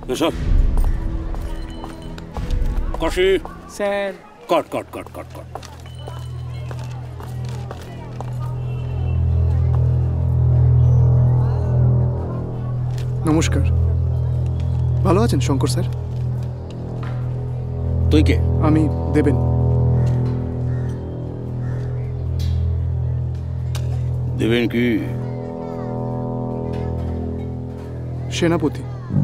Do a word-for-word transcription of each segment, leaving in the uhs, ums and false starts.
এসব কাশি স্যার। কট কট কট কট কট নমস্কার, ভালো আছেন শঙ্কর স্যার? তুই কে? আমি দেবেন। দেবেন কি? সেনাপতি।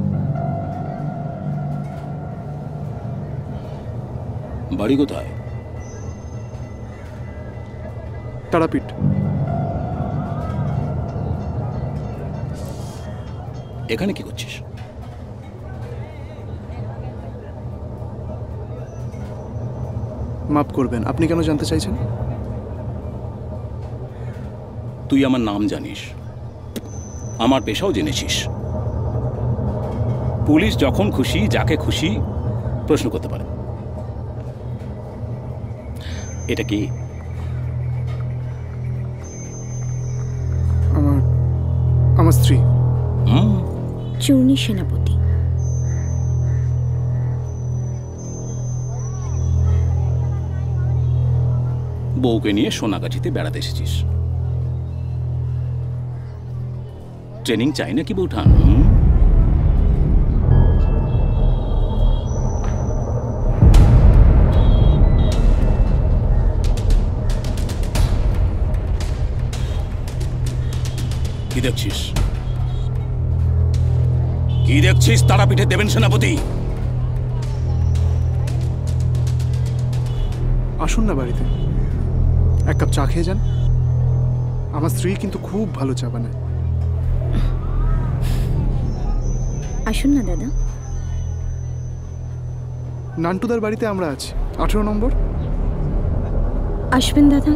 বাড়ি কোথায়? তারাপীঠ। এখানে কি করছিস? মাফ করবেন, আপনি কেন জানতে চাইছেন? তুই আমার নাম জানিস, আমার পেশাও জেনেছিস। পুলিশ যখন খুশি যাকে খুশি প্রশ্ন করতে পারে। এটা কি? আমার আমার স্ত্রী। হুম, চূর্ণী সেনাপতি। বউকে নিয়ে সোনাগাছিতে বেড়াতে এসেছিস। ট্রেনিং চাই নাকি বউঠান? কি দেখছিস? কি দেখছিস? তারাপীঠে দেবেন সেনাপতি। আসুন না বাড়িতে, এক কাপ চা খেয়ে যান। আমার স্ত্রী কিন্তু খুব ভালো চা বানায়। আসুন না দাদা। নান্টুদার বাড়িতে আমরা আছি, আঠেরো নম্বর। আসবেন দাদা,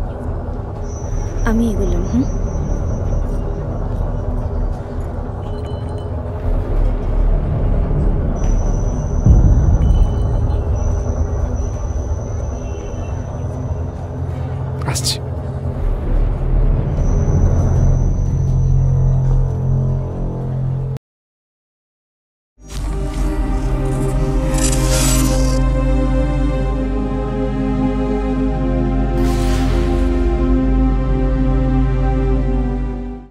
আমি এগোলাম। হুম, আসছি।